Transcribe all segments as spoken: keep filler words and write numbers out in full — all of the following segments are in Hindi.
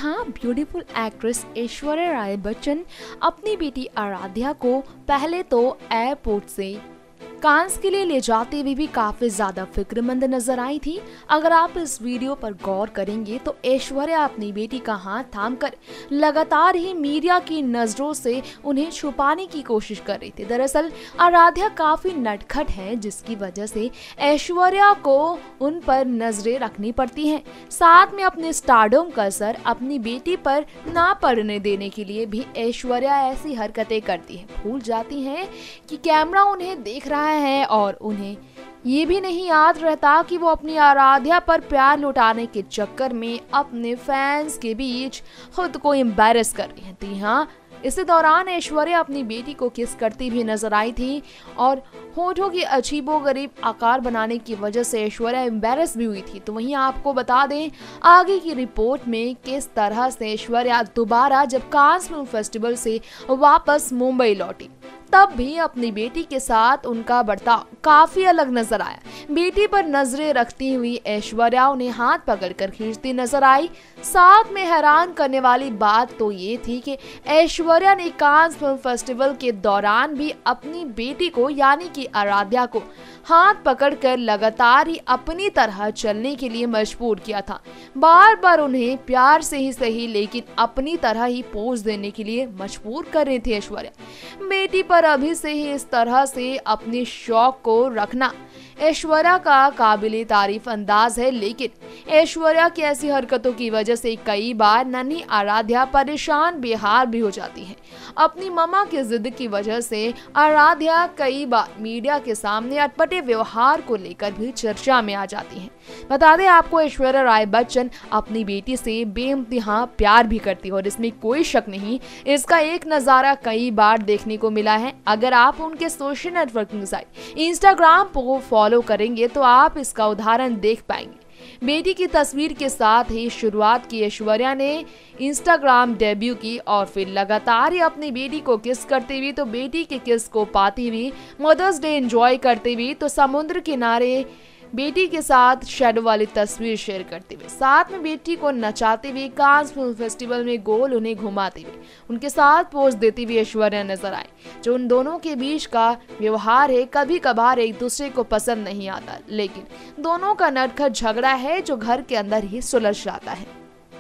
हाँ, ब्यूटीफुल एक्ट्रेस ऐश्वर्या राय बच्चन अपनी बेटी आराध्या को पहले तो एयरपोर्ट से कांस के लिए ले जाते हुए भी काफी ज्यादा फिक्रमंद नजर आई थी। अगर आप इस वीडियो पर गौर करेंगे तो ऐश्वर्या अपनी बेटी का हाथ थामकर लगातार ही मीडिया की नजरों से उन्हें छुपाने की कोशिश कर रही थी। दरअसल आराध्या काफी नटखट है, जिसकी वजह से ऐश्वर्या को उन पर नजरें रखनी पड़ती हैं। साथ में अपने स्टारडम का असर अपनी बेटी पर ना पड़ने देने के लिए भी ऐश्वर्या ऐसी हरकतें करती है। भूल जाती हैं कि कैमरा उन्हें देख रहा है और उन्हें ये भी नहीं याद रहता कि वो अपनी आराध्या पर प्यार लुटाने के चक्कर में अपने फैंस के बीच खुद को एम्बैरस कर रही थी। हाँ, इसी दौरान ऐश्वर्या अपनी बेटी को किस करती भी नजर आई थी और होठों की अजीबोगरीब आकार बनाने की वजह से ऐश्वर्या एम्बैरस भी हुई थी। तो वहीं आपको बता दें आगे की रिपोर्ट में किस तरह से ऐश्वर्या दोबारा जब कांस फिल्म फेस्टिवल से वापस मुंबई लौटी तब भी अपनी बेटी के साथ उनका बर्ताव काफी अलग नजर आया। बेटी पर नजरें रखती हुई ऐश्वर्या उन्हें हाथ पकड़कर खींचती नजर आई। साथ में हैरान करने वाली बात तो ये थी कि ऐश्वर्या ने कांस फिल्म फेस्टिवल के दौरान भी अपनी बेटी को यानी कि आराध्या को हाथ पकड़कर लगातार ही अपनी तरह चलने के लिए मजबूर किया था। बार बार उन्हें प्यार से ही सही लेकिन अपनी तरह ही पोज देने के लिए मजबूर कर रही थी ऐश्वर्या। बेटी पर अभी से ही इस तरह से अपने शौक को रखना ऐश्वर्या का काबिले तारीफ अंदाज है, लेकिन ऐश्वर्या की ऐसी हरकतों की वजह से कई बार नन्ही आराध्या परेशान बेहाल भी हो जाती है। अपनी मम्मा की जिद की वजह से आराध्या कई बार मीडिया के सामने अटपटे व्यवहार को लेकर भी चर्चा में आ जाती हैं। बता दें आपको, ऐश्वर्या राय बच्चन अपनी बेटी से बेइंतहा प्यार भी करती है और इसमें कोई शक नहीं। इसका एक नजारा कई बार देखने को मिला है। अगर आप उनके सोशल नेटवर्किंग साइट इंस्टाग्राम को फॉलो करेंगे तो आप इसका उदाहरण देख पाएंगे। बेटी की तस्वीर के साथ ही शुरुआत की ऐश्वर्या ने इंस्टाग्राम डेब्यू की और फिर लगातार ही अपनी बेटी को किस करती हुई तो बेटी के किस को पाती हुई, मदर्स डे एंजॉय करती हुई तो समुद्र किनारे बेटी के साथ शैडो वाली तस्वीर शेयर करते हुए, साथ में बेटी को नचाते हुए कांस फिल्म फेस्टिवल में गोल उन्हें घुमाते हुए उनके साथ पोज देती हुई ऐश्वर्या नजर आए। जो उन दोनों के बीच का व्यवहार है कभी कभार एक दूसरे को पसंद नहीं आता, लेकिन दोनों का नटखट झगड़ा है जो घर के अंदर ही सुलझ जाता है।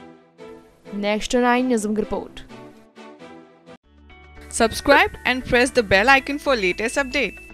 Next nine news report. Subscribe and press the bell icon for latest update.